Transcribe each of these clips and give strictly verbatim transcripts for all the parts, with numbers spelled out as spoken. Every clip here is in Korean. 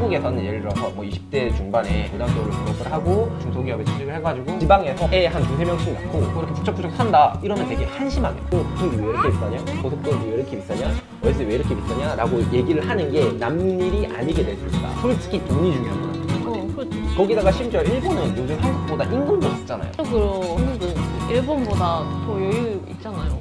한국에서는 예를 들어서 뭐 이십 대 중반에 고등학교를 졸업을 하고 중소기업에 취직을 해가지고 지방에서 애 한 두세 명씩 낳고 이렇게 북적북적 산다 이러면 되게 한심하게 또 교통비 왜 이렇게 비싸냐? 고속도로비 왜 이렇게 비싸냐? 월세 왜 이렇게 비싸냐? 라고 얘기를 하는 게 남일이 아니게 될 수 있다. 솔직히 돈이 중요한 거야. 어, 그렇지. 거기다가 심지어 일본은 요즘 한국보다 임금도 비싸잖아요. 그리고 한국은 일본보다 더 여유 있잖아요.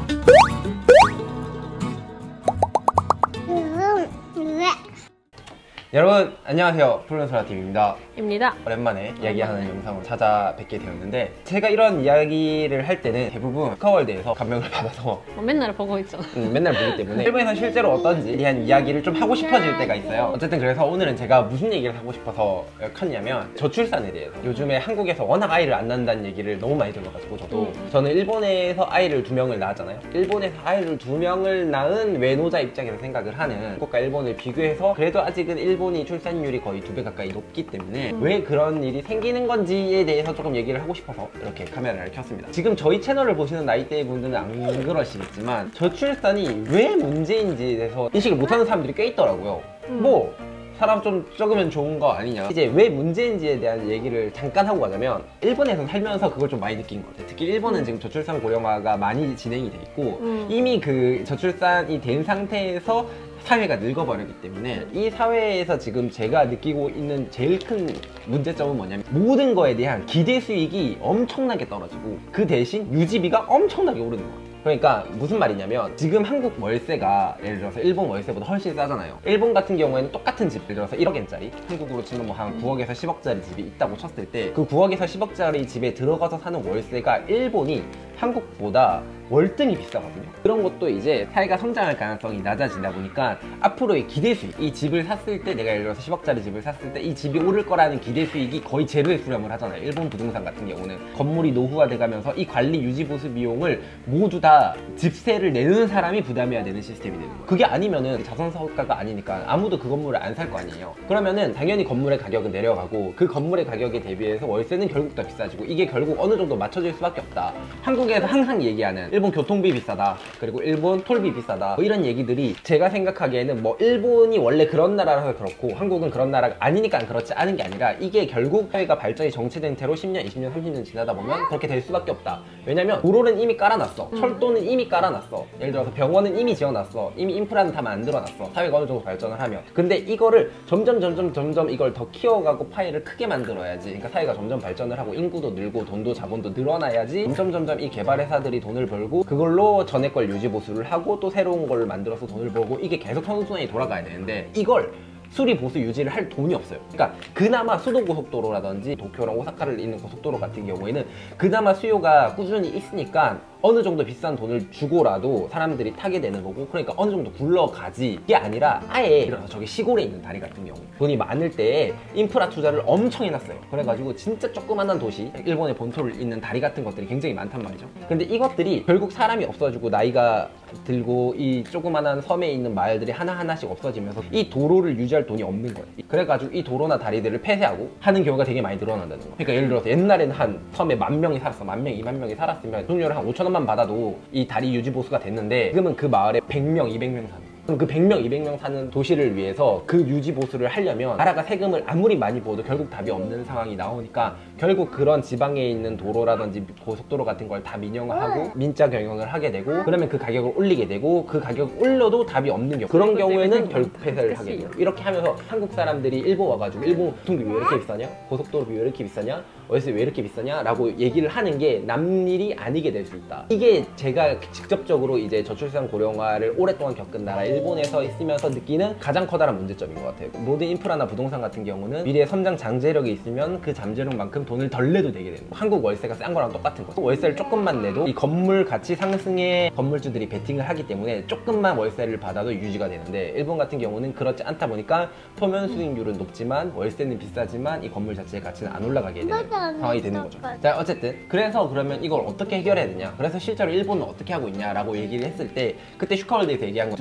여러분 안녕하세요, 프로듀서라팀입니다. 입니다. 오랜만에 이야기하는 영상으로 찾아뵙게 되었는데, 제가 이런 이야기를 할 때는 대부분 스카월드에서 감명을 받아서 어, 맨날 보고 있잖아. 음, 맨날 보기 때문에 일본에서 실제로 어떤지에 대한 이야기를 좀 하고 싶어질 때가 있어요. 어쨌든 그래서 오늘은 제가 무슨 얘기를 하고 싶어서 켰냐면 저출산에 대해서. 요즘에 한국에서 워낙 아이를 안 낳는다는 얘기를 너무 많이 들어가지고 저도 음. 저는 일본에서 아이를 두 명을 낳았잖아요. 일본에서 아이를 두 명을 낳은 외노자 입장에서 생각을 하는 한국과 일본을 비교해서 그래도 아직은 일본 일본이 출산율이 거의 두 배 가까이 높기 때문에 음. 왜 그런 일이 생기는 건지에 대해서 조금 얘기를 하고 싶어서 이렇게 카메라를 켰습니다. 지금 저희 채널을 보시는 나이대 분들은 안 그러시겠지만 저출산이 왜 문제인지에 대해서 인식을 못하는 사람들이 꽤 있더라고요. 음. 뭐 사람 좀 적으면 좋은 거 아니냐. 이제 왜 문제인지에 대한 얘기를 잠깐 하고 가자면, 일본에서 살면서 그걸 좀 많이 느낀 것 같아요. 특히 일본은 음. 지금 저출산 고령화가 많이 진행이 돼 있고 음. 이미 그 저출산이 된 상태에서 사회가 늙어버리기 때문에 이 사회에서 지금 제가 느끼고 있는 제일 큰 문제점은 뭐냐면, 모든 거에 대한 기대 수익이 엄청나게 떨어지고 그 대신 유지비가 엄청나게 오르는 것 같아요. 그러니까 무슨 말이냐면, 지금 한국 월세가 예를 들어서 일본 월세보다 훨씬 싸잖아요. 일본 같은 경우에는 똑같은 집, 예를 들어서 일억엔짜리, 한국으로 치면 뭐 한 구억에서 십억짜리 집이 있다고 쳤을 때 그 구억에서 십억짜리 집에 들어가서 사는 월세가 일본이 한국보다 월등히 비싸거든요. 그런 것도 이제 사회가 성장할 가능성이 낮아지다 보니까 앞으로의 기대 수익, 이 집을 샀을 때, 내가 예를 들어서 십억짜리 집을 샀을 때 이 집이 오를 거라는 기대 수익이 거의 제로에 수렴을 하잖아요. 일본 부동산 같은 경우는 건물이 노후화돼 가면서 이 관리 유지 보수 비용을 모두 다 집세를 내는 사람이 부담해야 되는 시스템이 되는 거예요. 그게 아니면은 자선사업가가 아니니까 아무도 그 건물을 안 살 거 아니에요. 그러면은 당연히 건물의 가격은 내려가고 그 건물의 가격에 대비해서 월세는 결국 더 비싸지고, 이게 결국 어느 정도 맞춰질 수밖에 없다. 한국에서 항상 얘기하는 일본 교통비 비싸다, 그리고 일본 톨비 비싸다, 뭐 이런 얘기들이 제가 생각하기에는 뭐 일본이 원래 그런 나라라서 그렇고 한국은 그런 나라가 아니니까 그렇지 않은 게 아니라, 이게 결국 사회가 발전이 정체된 채로 십 년, 이십 년, 삼십 년 지나다 보면 그렇게 될 수밖에 없다. 왜냐면 도로는 이미 깔아놨어, 음. 철도는 이미 깔아놨어, 예를 들어서 병원은 이미 지어놨어, 이미 인프라는 다 만들어놨어, 사회가 어느 정도 발전을 하면. 근데 이거를 점점 점점 점점 이걸 더 키워가고 파이를 크게 만들어야지, 그러니까 사회가 점점 발전을 하고 인구도 늘고 돈도 자본도 늘어나야지 점점 점점 이 개발회사들이 돈을 벌고 그걸로 전에 걸 유지 보수를 하고 또 새로운 걸 만들어서 돈을 벌고, 이게 계속 선순환이 돌아가야 되는데 이걸 수리 보수 유지를 할 돈이 없어요. 그러니까 그나마 수도고속도로라든지 도쿄랑 오사카를 잇는 고속도로 같은 경우에는 그나마 수요가 꾸준히 있으니까 어느 정도 비싼 돈을 주고라도 사람들이 타게 되는 거고, 그러니까 어느 정도 굴러가지. 이게 아니라 아예 일어나서 저기 시골에 있는 다리 같은 경우 돈이 많을 때에 인프라 투자를 엄청 해놨어요. 그래가지고 진짜 조그만한 도시, 일본의 본토를 잇는 다리 같은 것들이 굉장히 많단 말이죠. 근데 이것들이 결국 사람이 없어지고 나이가 들고 이 조그만한 섬에 있는 마을들이 하나하나씩 없어지면서 이 도로를 유지할 돈이 없는 거예요. 그래가지고 이 도로나 다리들을 폐쇄하고 하는 경우가 되게 많이 늘어난다는 거예요. 그러니까 예를 들어서 옛날에는 한 섬에 만 명이 살았어, 만 명, 이만 명이 살았으면 수용료를 한 오천원만 받아도 이 다리 유지 보수가 됐는데, 지금은 그 마을에 백 명, 이백 명 사는 거예요. 그럼 그 백 명, 이백 명 사는 도시를 위해서 그 유지 보수를 하려면 나라가 세금을 아무리 많이 부어도 결국 답이 없는 상황이 나오니까, 결국 그런 지방에 있는 도로라든지 고속도로 같은 걸 다 민영화하고 민자 경영을 하게 되고, 그러면 그 가격을 올리게 되고, 그 가격을 올려도 답이 없는 경우, 그런 경우에는 결국 폐쇄를 하게 돼요. 이렇게 하면서 한국 사람들이 일본 와가지고 일본 교통비 왜 이렇게 비싸냐? 고속도로비 왜 이렇게 비싸냐? 월세 왜 이렇게 비싸냐? 라고 얘기를 하는 게 남일이 아니게 될 수 있다. 이게 제가 직접적으로 이제 저출산 고령화를 오랫동안 겪은 나라 일본에서 있으면서 느끼는 가장 커다란 문제점인 것 같아요. 모든 인프라나 부동산 같은 경우는 미래에 성장 잠재력이 있으면 그 잠재력만큼 돈을 덜 내도 되게 되는 거예요. 한국 월세가 싼 거랑 똑같은 거죠. 월세를 조금만 내도 이 건물 가치 상승에 건물주들이 베팅을 하기 때문에 조금만 월세를 받아도 유지가 되는데, 일본 같은 경우는 그렇지 않다 보니까 표면 수익률은 높지만 월세는 비싸지만 이 건물 자체의 가치는 안 올라가게 되는 상황이 되는 거죠. 자, 어쨌든 그래서 그러면 이걸 어떻게 해결해야 되냐, 그래서 실제로 일본은 어떻게 하고 있냐라고 얘기를 했을 때, 그때 슈카월드에서 얘기한 거 두 개였거든.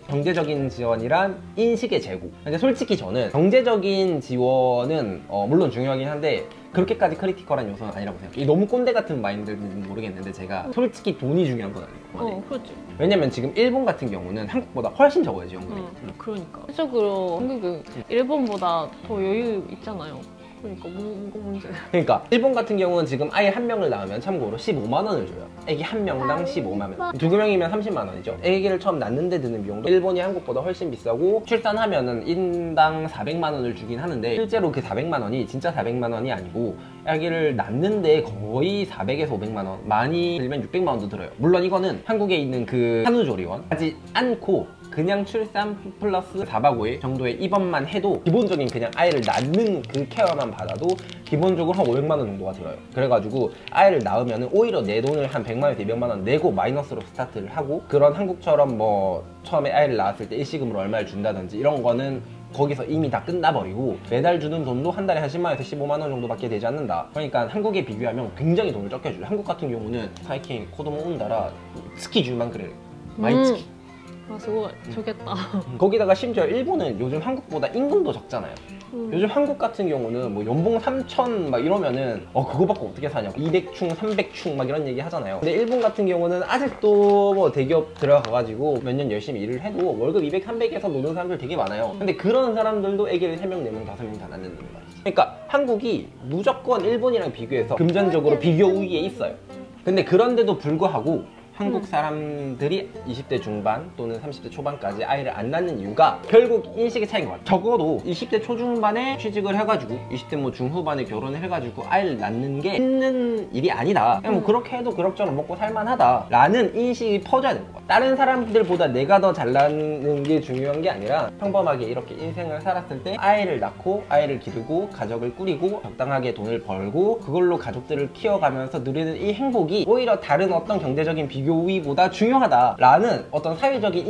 경제적인 지원이란 인식의 제고. 근데 솔직히 저는 경제적인 지원은 어, 물론 중요하긴 한데 그렇게까지 크리티컬한 요소는 아니라고 생각해요. 너무 꼰대 같은 마인드는 모르겠는데 제가 솔직히 돈이 중요한 건 아니에요. 어, 그렇지. 왜냐면 지금 일본 같은 경우는 한국보다 훨씬 적어요, 지원금이. 응, 그러니까. 실적으로 한국은 일본보다 더 여유 있잖아요. 그러니까 뭐, 뭐 문제. 그러니까 일본 같은 경우는 지금 아이 한 명을 낳으면 참고로 십오만 원을 줘요. 애기 한 명당 십오만 원. 두 명이면 삼십만 원이죠. 애기를 처음 낳는데 드는 비용도 일본이 한국보다 훨씬 비싸고 출산하면은 인당 사백만 원을 주긴 하는데 실제로 그 사백만 원이 진짜 사백만 원이 아니고 애기를 낳는데 거의 사백에서 오백만 원, 많이 들면 육백만 원도 들어요. 물론 이거는 한국에 있는 그 산후조리원 하지 않고 그냥 출산 플러스 사 박 오 일 정도의 입원만 해도 기본적인 그냥 아이를 낳는 그 케어만 받아도 기본적으로 한 오백만 원 정도가 들어요. 그래가지고 아이를 낳으면 오히려 내 돈을 한 백만 원에서 이백만 원 내고 마이너스로 스타트를 하고, 그런 한국처럼 뭐 처음에 아이를 낳았을 때 일시금으로 얼마를 준다든지 이런 거는 거기서 이미 다 끝나버리고 매달 주는 돈도 한 달에 한 십만 원에서 십오만 원 정도밖에 되지 않는다. 그러니까 한국에 비교하면 굉장히 돈을 적게 줘요. 한국 같은 경우는 사이킹 코도모 온다라 스키줄만 그래요. 마이츠키. 음. 아, 수고 좋겠다. 거기다가 심지어 일본은 요즘 한국보다 임금도 적잖아요. 음. 요즘 한국 같은 경우는 뭐 연봉 삼천 막 이러면은 어 그거 받고 어떻게 사냐고 이백 충 삼백 충 막 이런 얘기 하잖아요. 근데 일본 같은 경우는 아직도 뭐 대기업 들어가가지고 몇 년 열심히 일을 해도 월급 이백, 삼백에서 노는 사람들 되게 많아요. 근데 그런 사람들도 애기를 세 명, 네 명, 다섯 명 다 낳는다는 말이지. 그러니까 한국이 무조건 일본이랑 비교해서 금전적으로 비교 우위에 있어요. 근데 그런데도 불구하고 한국 사람들이 이십 대 중반 또는 삼십 대 초반까지 아이를 안 낳는 이유가 결국 인식의 차이인 것 같아요. 적어도 이십 대 초중반에 취직을 해가지고 이십 대 뭐 중후반에 결혼을 해가지고 아이를 낳는 게 있는 일이 아니다. 그냥 뭐 그렇게 해도 그럭저럭 먹고 살만하다 라는 인식이 퍼져야 되는 것 같아요. 다른 사람들보다 내가 더 잘나는 게 중요한 게 아니라 평범하게 이렇게 인생을 살았을 때 아이를 낳고 아이를 기르고 가족을 꾸리고 적당하게 돈을 벌고 그걸로 가족들을 키워가면서 누리는 이 행복이 오히려 다른 어떤 경제적인 비교 우위보다 중요하다라는 어떤 사회적인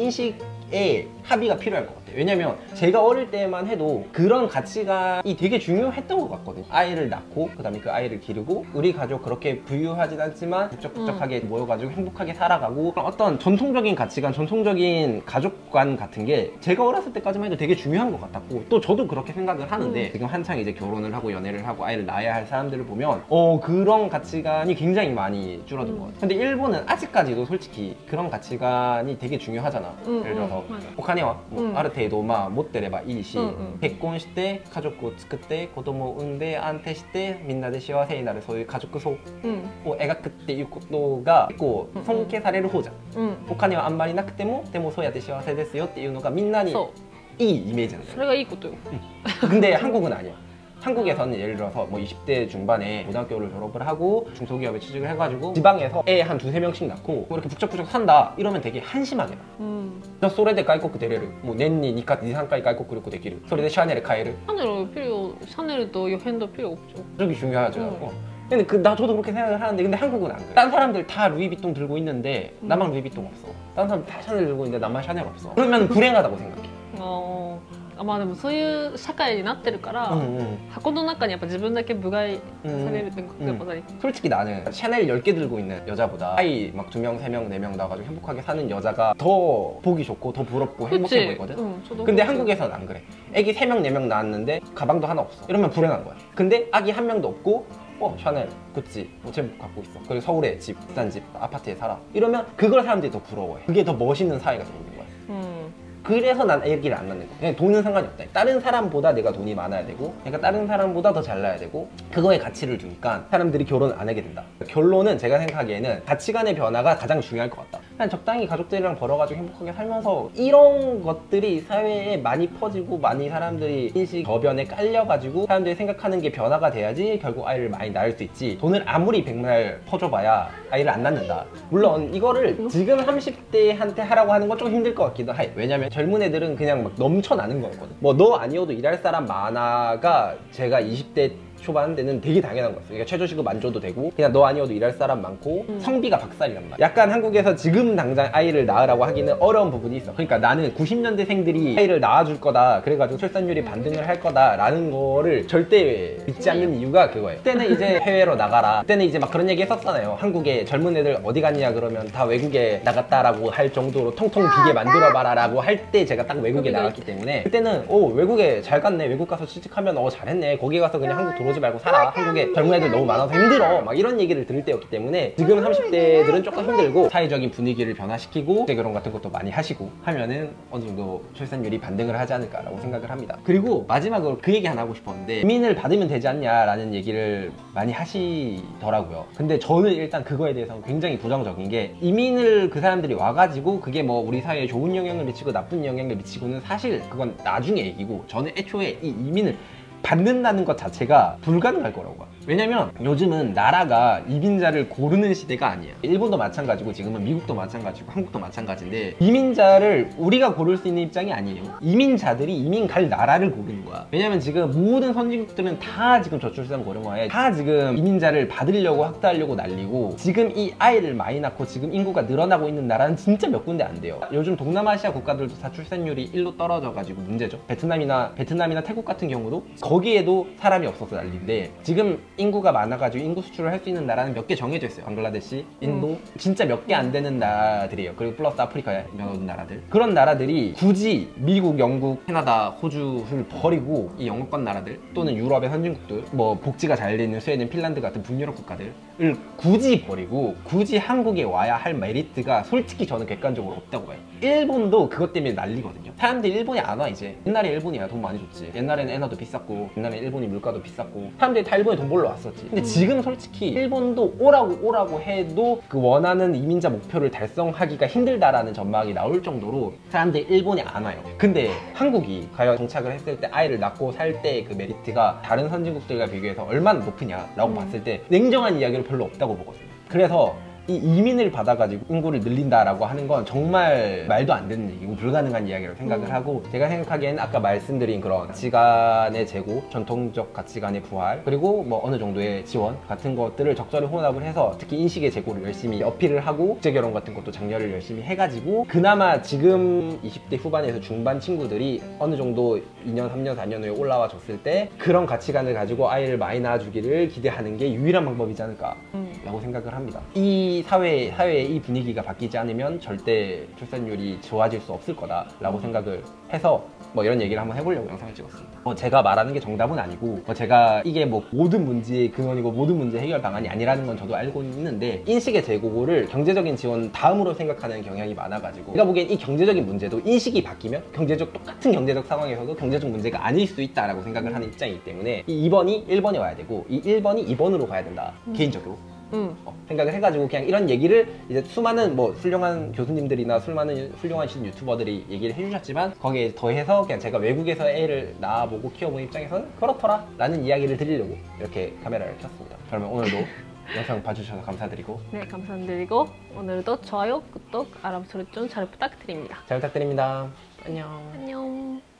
인식에 합의가 필요할 것 같아요. 왜냐면 제가 어릴 때만 해도 그런 가치관이 되게 중요했던 것 같거든요. 아이를 낳고 그 다음에 그 아이를 기르고 우리 가족 그렇게 부유하진 않지만 북적북적하게 음. 모여가지고 행복하게 살아가고, 어떤 전통적인 가치관, 전통적인 가족관 같은 게 제가 어렸을 때까지만 해도 되게 중요한 것 같았고, 또 저도 그렇게 생각을 하는데 음. 지금 한창 이제 결혼을 하고 연애를 하고 아이를 낳아야 할 사람들을 보면 어 그런 가치관이 굉장히 많이 줄어든 음. 것 같아요. 근데 일본은 아직까지도 솔직히 그런 가치관이 되게 중요하잖아. 음, 예를 들어서 오카네와 뭐 아르테이도 마 못되레바いいし、結婚して家族を作って子供を産んで安定してみんなで幸せになる、そういう家族像を描くっていうことが結構尊敬される方じゃん。うん、お金はあんまりなくてもでもそうやって幸せですよっていうのがみんなにいいイメージなんだよ。 それがいいことよ。 근데 한국은 아니야. 한국에서는 예를 들어서 뭐 이십 대 중반에 고등학교를 졸업을 하고 중소기업에 취직을 해가지고 지방에서 애 한 두세 명씩 낳고 뭐 이렇게 북적북적 산다 이러면 되게 한심하게 봐. 음.それで外国出れる。もう年ににかい、さんかい外国旅行できる。それでシャネル買える。 샤넬 필요, 샤넬도 여행도 필요 없죠. 저기 중요하죠. 음. 어. 근데 그, 나 저도 그렇게 생각을 하는데 근데 한국은 안 그래. 딴 사람들 다 루이비통 들고 있는데 음. 나만 루이비통 없어. 딴 사람 다 샤넬 들고 있는데 나만 샤넬 없어. 그러면 불행하다고 생각해. 어... まあでもそういう社会になってるから、うんうん、箱の中にやっぱ自分だけ部外されるってことがない。 솔직히 나는 샤넬 열 개 들고 있는 여자보다 아이 막 두 명, 세 명, 네 명 나가지고 행복하게 사는 여자가 더 보기 좋고 더 부럽고 행복해 보이거든. 응, 근데 그렇지. 한국에서는 안 그래. 애기 세 명, 네 명 낳았는데 가방도 하나 없어. 이러면 불행한 거야. 근데 아기 한 명도 없고 어 샤넬, 구찌, 뭐 제목 갖고 있어. 그리고 서울에 집, 비싼 집, 아파트에 살아. 이러면 그걸 사람들이 더 부러워해. 그게 더 멋있는 사회가 되는 거야. 음. 그래서 난 애기를 안 낳는 거야. 그냥 돈은 상관이 없다. 다른 사람보다 내가 돈이 많아야 되고, 그러니까 다른 사람보다 더 잘나야 되고, 그거에 가치를 두니까 사람들이 결혼을 안 하게 된다. 결론은 제가 생각하기에는 가치관의 변화가 가장 중요할 것 같다. 그냥 적당히 가족들이랑 벌어가지고 행복하게 살면서 이런 것들이 사회에 많이 퍼지고 많이 사람들이 인식 저변에 깔려가지고 사람들이 생각하는 게 변화가 돼야지 결국 아이를 많이 낳을 수 있지. 돈을 아무리 백날 퍼줘봐야 아이를 안 낳는다. 물론 이거를 지금 삼십 대한테 하라고 하는 건 좀 힘들 것 같기도 해. 왜냐면 젊은 애들은 그냥 막 넘쳐나는 거였거든. 뭐 너 아니어도 일할 사람 많아가 제가 이십 대 초반 때는 되게 당연한 거였어. 그러니까 최저시급 안 줘도 되고 그냥 너 아니어도 일할 사람 많고 음. 성비가 박살이란 말이야. 약간 한국에서 지금 당장 아이를 낳으라고 하기는 어려운 부분이 있어. 그러니까 나는 구십 년대생들이 아이를 낳아줄 거다, 그래가지고 출산율이 반등을 할 거다라는 거를 절대 믿지 않는 이유가 그거예요. 그때는 이제 해외로 나가라, 그때는 이제 막 그런 얘기 했었잖아요. 한국에 젊은 애들 어디 갔냐 그러면 다 외국에 나갔다라고 할 정도로 통통 비게 만들어봐라 라고 할 때 제가 딱 외국에 나갔기 때문에 그때는 오 외국에 잘 갔네, 외국 가서 취직하면 어 잘했네, 거기 가서 그냥 한국 들어오지 말고 살아, 한국에 젊은 애들 너무 많아서 힘들어, 막 이런 얘기를 들을 때였기 때문에 지금 삼십 대들은 조금 힘들고 사회적인 분위기를 변화시키고 재결혼 같은 것도 많이 하시고 하면은 어느 정도 출산율이 반등을 하지 않을까라고 생각을 합니다. 그리고 마지막으로 그 얘기 하나 하고 싶었는데, 이민을 받으면 되지 않냐라는 얘기를 많이 하시더라고요. 근데 저는 일단 그거에 대해서 굉장히 부정적인 게, 이민을 그 사람들이 와가지고 그게 뭐 우리 사회에 좋은 영향을 미치고 나쁜 영향을 미치고는 사실 그건 나중에 얘기고, 저는 애초에 이 이민을 받는다는 것 자체가 불가능할 거라고 봐요. 왜냐면 요즘은 나라가 이민자를 고르는 시대가 아니에요. 일본도 마찬가지고 지금은 미국도 마찬가지고 한국도 마찬가지인데, 이민자를 우리가 고를 수 있는 입장이 아니에요. 이민자들이 이민 갈 나라를 고르는 거야. 왜냐면 지금 모든 선진국들은 다 지금 저출산 고령화에 다 지금 이민자를 받으려고 확대하려고 난리고, 지금 이 아이를 많이 낳고 지금 인구가 늘어나고 있는 나라는 진짜 몇 군데 안 돼요. 요즘 동남아시아 국가들도 다 출산율이 일로 떨어져가지고 문제죠. 베트남이나 베트남이나 태국 같은 경우도 거기에도 사람이 없어서 난리인데, 지금 인구가 많아가지고 인구 수출을 할 수 있는 나라는 몇 개 정해져 있어요. 방글라데시, 인도, 음. 진짜 몇 개 안 되는 나라들이에요. 그리고 플러스 아프리카에 몇몇 나라들. 그런 나라들이 굳이 미국, 영국, 캐나다, 호주를 버리고 이 영어권 나라들 또는 유럽의 선진국들, 뭐 복지가 잘 돼 있는 스웨덴, 핀란드 같은 북유럽 국가들을 굳이 버리고 굳이 한국에 와야 할 메리트가 솔직히 저는 객관적으로 없다고 봐요. 일본도 그것 때문에 난리거든요. 사람들이 일본에 안 와 이제. 옛날에 일본이야 돈 많이 줬지. 옛날에는 엔화도 비쌌고, 옛날에 일본이 물가도 비쌌고, 사람들이 다 일본에 돈 벌러 왔었지. 근데 지금 솔직히 일본도 오라고 오라고 해도 그 원하는 이민자 목표를 달성하기가 힘들다라는 전망이 나올 정도로 사람들이 일본에 안 와요. 근데 한국이 과연 정착을 했을 때 아이를 낳고 살 때 그 메리트가 다른 선진국들과 비교해서 얼마나 높으냐라고 음. 봤을 때 냉정한 이야기는 별로 없다고 보거든요. 그래서 이 이민을 받아가지고 인구를 늘린다라고 하는 건 정말 말도 안 되는 얘기고 불가능한 이야기라고 생각을 음. 하고, 제가 생각하기에는 아까 말씀드린 그런 가치관의 재고, 전통적 가치관의 부활, 그리고 뭐 어느 정도의 지원 같은 것들을 적절히 혼합을 해서 특히 인식의 재고를 열심히 어필을 하고, 국제결혼 같은 것도 장려를 열심히 해가지고 그나마 지금 이십 대 후반에서 중반 친구들이 어느 정도 이 년, 삼 년, 사 년 후에 올라와 줬을 때 그런 가치관을 가지고 아이를 많이 낳아주기를 기대하는 게 유일한 방법이지 않을까 음. 라고 생각을 합니다. 이 사회, 사회의 이 분위기가 바뀌지 않으면 절대 출산율이 좋아질 수 없을 거다라고 생각을 해서 뭐 이런 얘기를 한번 해보려고 영상을 찍었습니다. 뭐 제가 말하는 게 정답은 아니고, 뭐 제가 이게 뭐 모든 문제의 근원이고 모든 문제 해결 방안이 아니라는 건 저도 알고 있는데, 인식의 재고를 경제적인 지원 다음으로 생각하는 경향이 많아가지고, 제가 보기엔 이 경제적인 문제도 인식이 바뀌면 경제적 똑같은 경제적 상황에서도 경제적 문제가 아닐 수 있다라고 생각을 하는 입장이기 때문에 이 이 번이 일 번에 와야 되고 이 일 번이 이 번으로 가야 된다. 음. 개인적으로. 음. 어, 생각을 해가지고 그냥 이런 얘기를 이제 수많은 뭐 훌륭한 교수님들이나 수많은 훌륭하신 유튜버들이 얘기를 해주셨지만, 거기에 더해서 그냥 제가 외국에서 애를 낳아보고 키워본 입장에서는 그렇더라 라는 이야기를 드리려고 이렇게 카메라를 켰습니다. 그러면 오늘도 영상 봐주셔서 감사드리고, 네, 감사드리고 오늘도 좋아요, 구독, 알람 설정 잘 부탁드립니다. 잘 부탁드립니다. 안녕. 안녕.